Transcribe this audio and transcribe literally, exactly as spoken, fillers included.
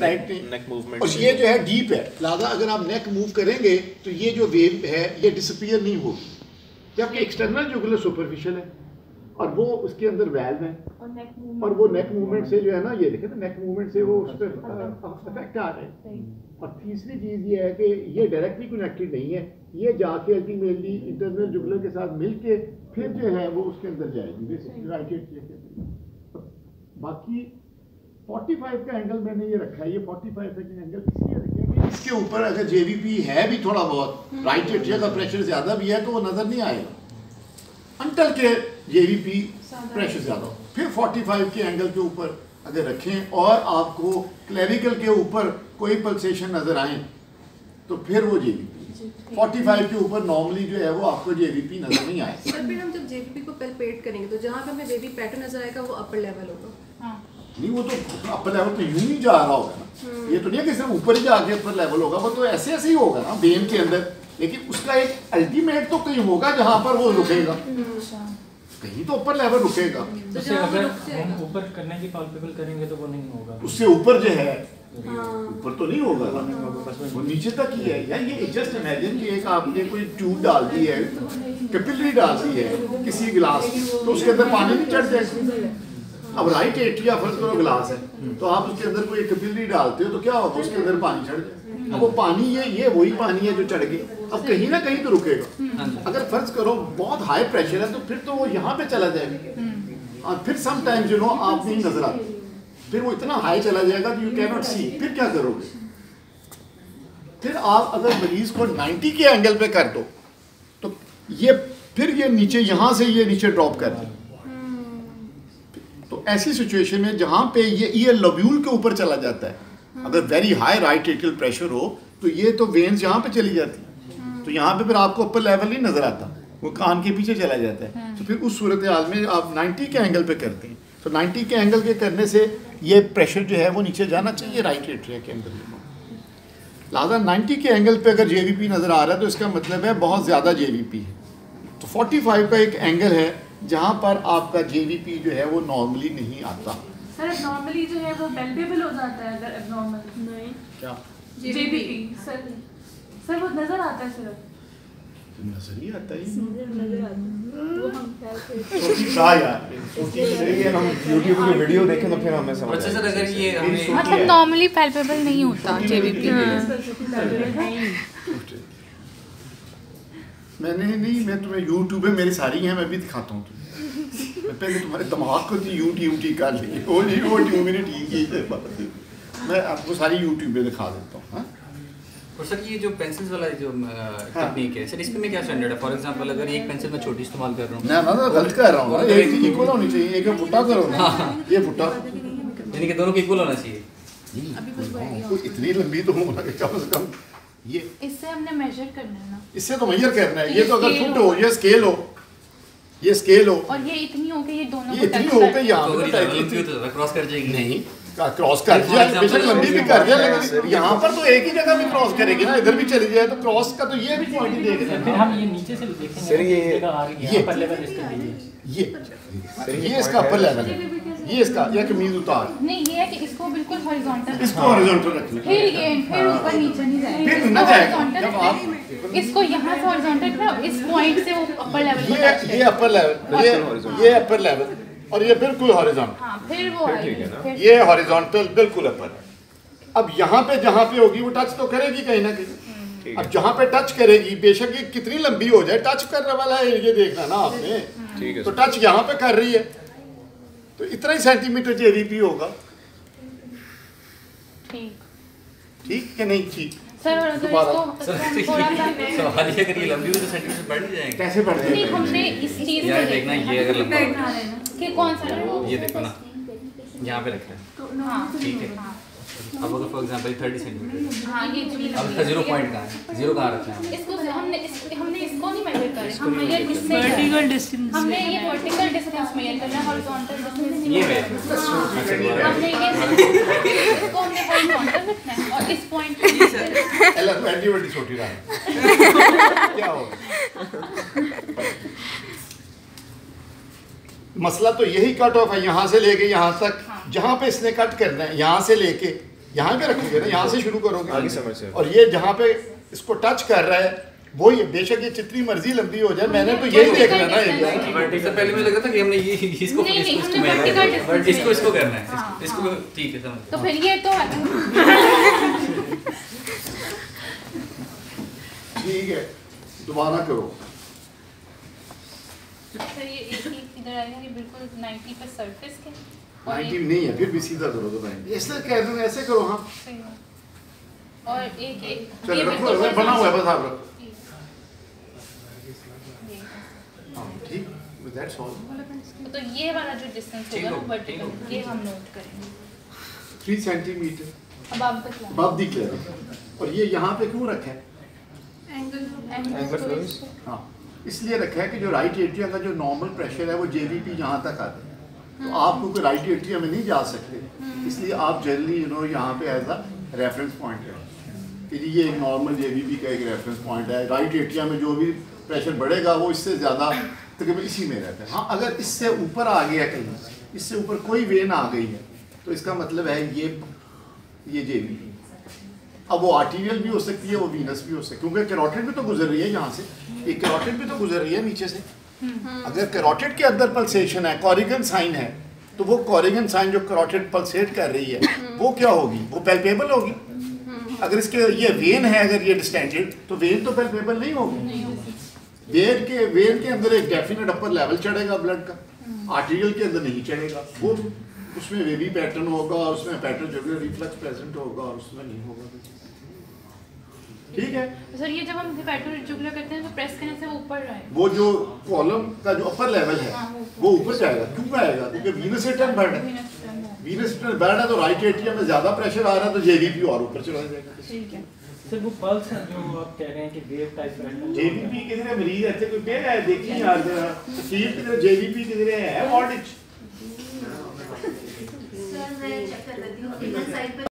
Slide neck movement, और ये जो है डीप है, लिहाजा अगर आप नेक मूव करेंगे तो ये जो वेव है ये डिसअपीयर नहीं होगी, जबकि एक्सटर्नल जुगुलर सुपरफिशियल है और वो उसके अंदर वेल्व है और वो नेक मूवमेंट से जो है ना, ये देखें ना, नेक मूवमेंट से वो उस पर इफेक्ट आ रहे हैं। और तीसरी चीज़ ये है कि ये डायरेक्टली कनेक्टेड नहीं है, ये जाके अल्टीमेटली इंटरनल जुगुलर के साथ मिलके फिर जो है वो उसके अंदर जाएगी राइट। बाकी पैंतालीस का एंगल मैंने ये रखा है, ये पैंतालीस का एंगल इसलिए रखा है कि इसके ऊपर अगर जेवीपी है भी थोड़ा बहुत, राइट एट्रिया का प्रेशर ज़्यादा भी है तो वो नज़र नहीं आएगा अंटल के जेवीपी प्रेशर ज़्यादा हो। फिर पैंतालीस के एंगल के ऊपर अगर रखें और आपको क्लेविकल के ऊपर कोई पल्सेशन नज़र आए तो फिर वो जेवीपी पैंतालीस के ऊपर नॉर्मली जो है वो आपको जेवीपी नज़र नहीं आए। सर फिर हम जब जेवीपी को पैल्पेट करेंगे तो जहाँ पे हमें वेवी पैटर्न नज़र आएगा वो अपर लेवल होगा। हाँ। नहीं, वो तो अपर लेवल तो यूं ही जा रहा होगा ना, ये तो नहीं है कि सिर्फ ऊपर ही जाके अपर लेवल होगा, वो तो ऐसे ऐसे ही होगा ना वेन के अंदर, लेकिन उसका एक अल्टीमेट तो कहीं होगा जहाँ पर वो रुकेगा, कहीं तो ऊपर लेवल रुकेगा। तो अगर हम ऊपर करने की पाल्पेबल करेंगे तो वो नहीं होगा, उससे ऊपर जो है ऊपर तो नहीं होगा, वो नीचे तक ही है। या ये जस्ट इमेजिन कि एक आपने कोई ट्यूब डाल दी है, कैपिलरी डाल दी है किसी गिलास, तो उसके अंदर पानी नहीं चढ़ जाएगा। अब राइट एट्रिया फर्ज करो गिलास है तो आप उसके अंदर कोई कैपिलरी डालते हो तो क्या होगा, उसके अंदर पानी चढ़ जाए। अब वो पानी ये ये वही पानी है जो चढ़ गया, अब कहीं ना कहीं तो रुकेगा। अगर फर्ज करो बहुत हाई प्रेशर है तो फिर तो वो यहाँ पे चला जाएगा और फिर सम टाइम्स यू नो आप नहीं नजर आते, फिर वो इतना हाई चला जाएगा कि यू कैन नॉट सी, फिर क्या करोगे? फिर आप अगर मरीज को नब्बे के एंगल पे कर दो तो ये फिर ये नीचे यहाँ से ये नीचे ड्रॉप कर दे, तो ऐसी सिचुएशन में जहाँ पे ये ईयर लोब्यूल के ऊपर चला जाता है, अगर very high right atrial pressure हो तो ये तो वेन्स यहाँ पे चली जाती है, तो यहाँ पे फिर आपको अपर लेवल नहीं नजर आता, वो कान के पीछे चला जाता है। तो फिर उस सूरत हाल में आप नब्बे के एंगल पे करते हैं, तो नब्बे के एंगल के करने से ये प्रेशर जो है वो नीचे जाना चाहिए राइट एट्रिया के अंदर। लिहाजा नब्बे के एंगल पे अगर जेवीपी नज़र आ रहा है तो इसका मतलब है बहुत ज़्यादा जेवीपी है। तो पैंतालीस का एक एंगल है जहाँ पर आपका जेवीपी जो है वो नॉर्मली नहीं आता। सर नॉर्मली जो है वो बेल्डेबल हो जाता है अगर एब्नॉर्मल नहीं क्या जेवीपी सर सर वो नजर आता है, सिर्फ नजर ही आता है नजर आता है वो हम क्या यार हम यूट्यूब पे वीडियो देखें तो फिर हमें समझ अच्छा सर अगर ये मतलब नॉर्मली पैल्पेबल नहीं होता जेवीपी। मैंने नहीं, मैं तुम्हें यूट्यूब पे मेरी सारी हैं, मैं भी दिखाता हूँ तुम्हें। मैं पहले तुम्हारे दिमाग को यूट्यूब ठीक कर ली, वो नहीं वो ट्यूब मैंने ठीक की, मैं आपको सारी यूट्यूब पे दिखा देता हूँ। और सर ये जो पेंसिल्स वाला जो टेक्निक है सर, इसमें में क्या स्टैंडर्ड है? फॉर एग्जांपल अगर एक पेंसिल मैं छोटी इस्तेमाल कर रहा हूँ, मैं ना गलत कर रहा हूँ, एक ही इक्वल होनी चाहिए, एक फुटा करो ना, ये फुटा, यानी कि दोनों को इक्वल होना चाहिए। इतनी लंबी तो होना कम से कम, ये इससे हमने मेजर करना है ना, इससे तो मेजर करना है। ये तो अगर फुट हो, ये स्केल हो, ये स्केल हो, और ये इतनी हो के ये दोनों ये इतनी हो के यहाँ पे क्रॉस कर जाएगी। नहीं क्रॉस कर दिया, बेशक लंबी भी कर दिया, लेकिन यहाँ पर तो एक ही जगह भी क्रॉस करेगी ना, इधर भी चली जाए तो क्रॉस का तो ये भी पॉइंट ही देखना है। फिर हम ये नीचे से भी देखेंगे सर, ये ये अपर लेवल इसका नहीं है, ये ये इसका अपर लेवल है, ये इसका ये कमीज उतार, नहीं ये है कि इसको बिल्कुल हॉरिजॉन्टल, इसको हॉरिजॉन्टल रखना, फिर ये फिर ऊपर नीचे नहीं जाएगा, फिर ना जाएगा। जब आप इसको यहाँ से हॉरिजॉन्टल रखना, इस पॉइंट से वो अपर लेवल ये ये अपर लेवल, ये ये अपर लेवल और ये बिल्कुल हॉरिजॉन्टल, हाँ फिर वो आएगी, ये हॉरिजॉन्टल बिल्कुल अपर है। अब यहाँ पे जहाँ पे होगी वो टच तो करेगी कहीं ना कहीं, अब जहाँ पे टच करेगी बेशक ये कितनी लंबी हो जाए, टच करने वाला है ये देखना ना आपने, तो टच यहाँ पे कर रही है तो इतना ही सेंटीमीटर जेवीपी होगा, ठीक है नहीं? ठीक सर और अगर इसको थोड़ा सा सवाल ये अगर ये लंबी हो तो सेंटीमीटर बढ़ नहीं जाएंगे? कैसे बढ़ नहीं, हमने इस चीज यार देखना ये अगर लंबा कि कौन सा ये देखो ना यहाँ पे रखा है, ठीक है। अब अगर फॉर एग्जांपल तीस सेंटीमीटर, हाँ ये जो अब इसका जीरो पॉइंट कहाँ है? जीरो कहाँ रखना है? इसको हमने इस, हमने इसको नहीं मेजर करा, हम मेजर इससे वर्टिकल डिस्टेंस, हमने ये वर्टिकल डिस्टेंस मेजर करना है, हॉरिजॉन्टल डिस्टेंस ये है हमने ये इसको हमने हॉरिजॉन्टल रखना है और इस पॉइंट पे एला तो एंटी वर्टी छोटी रहा क्या हो मसला तो यही कट ऑफ है, यहाँ से लेके यहाँ तक, जहाँ पे इसने कट करना है यहाँ से लेके यहाँ पे रखोगे ना, यहाँ से शुरू करोगे आगे समझ से। और ये जहाँ पे इसको टच कर रहा है वो ये बेशक ये जितनी मर्जी लंबी हो जाए, मैंने तो यही देखना ना एरिया। इससे पहले मुझे लगा था कि हमने ये इसको नहीं, नहीं, इसको हमने vertical distance इसको इसको करना है हाँ, इसको हाँ। ठीक है समझ तो फिर ये तो ठीक है, दोबारा करो। सर ये एक ही इधर आएगा, ये बिल्कुल नब्बे पे सरफेस के और नाइनटी एक नहीं है, फिर भी सीधा करो तो नाइनटी। ऐसे कह दूँ, ऐसे करो। हाँ सही है। और एक एक चलो ये रखो, बिल्कुल बना हुआ है बस, आप रखो। ये। हाँ ठीक, दैट्स ऑल। तो ये वाला जो डिस्टेंस होगा ना वर्टिकल, ये हम नोट करेंगे। थ्री सेंटीमीटर अब आप बतलाएं। अब दिख रहा। और ये यहाँ पे क्यों रखा है? Angle flows. हाँ, इसलिए रखा है कि जो राइट एट्रियम का जो नॉर्मल प्रेशर है वो जेवीपी यहाँ तक आता है, तो आप क्योंकि राइट एट्रियम में नहीं जा सकते, इसलिए आप जनरली यू नो यहाँ पे एज अ रेफरेंस पॉइंट है कि जी ये एक नॉर्मल जेवीपी का एक रेफरेंस पॉइंट है। राइट एट्रियम में जो भी प्रेशर बढ़ेगा वो इससे ज़्यादा तकरीबन इसी में रहता है। हाँ, अगर इससे ऊपर आ गया कहीं, इससे ऊपर कोई वेन आ गई है तो इसका मतलब है ये ये जेवीपी। अब वो आर्टीरियल भी हो सकती है, वो वीनस भी हो सकती है, क्योंकि कैरोटिड भी तो गुजर रही है यहाँ से, एक कैरोटिड भी तो गुजर रही है नीचे से। अगर कैरोटिड के अंदर पल्सेशन है, कॉरिगन साइन है, तो वो कॉरिगन साइन जो कैरोटिड पल्सेट कर रही है वो क्या होगी? वो पैल्पेबल होगी। अगर इसके ये वेन है, अगर ये डिस्टेंडेड, तो वेन तो पैल्पेबल नहीं होगी। वेन के वेन के अंदर एक डेफिनेट अपर लेवल चढ़ेगा ब्लड का, आर्टीरियल के अंदर नहीं चढ़ेगा। वो उसमें वेवी पैटर्न होगा और उसमें पैटर्न जो रिफ्लक्स प्रेजेंट होगा और उसमें नहीं होगा। ठीक है सर, ये जब हम हेपेटोरेटिकुलर करते हैं तो प्रेस करने से वो ऊपर रहे, वो जो कॉलम का जो अपर लेवल है हाँ, वो ऊपर जाएगा। क्यों आएगा? क्योंकि वीनस रिटर्न बढ़ है, वीनस रिटर्न बढ़ है तो राइट एट्रियम में ज्यादा प्रेशर आ रहा है तो जेवीपी और ऊपर चला जाएगा। ठीक है सर वो पल्स है जो आप कह रहे हैं कि वेव टाइप पैटर्न जेवीपी किधर मरीज ऐसे कोई पे है? देखिए यार जरा फील किधर जेवीपी किधर है वार्ड। सर मैं चेक कर लेती हूँ इधर साइड पे